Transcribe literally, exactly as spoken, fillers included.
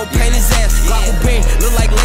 gon' paint his ass. Glock will bang, look like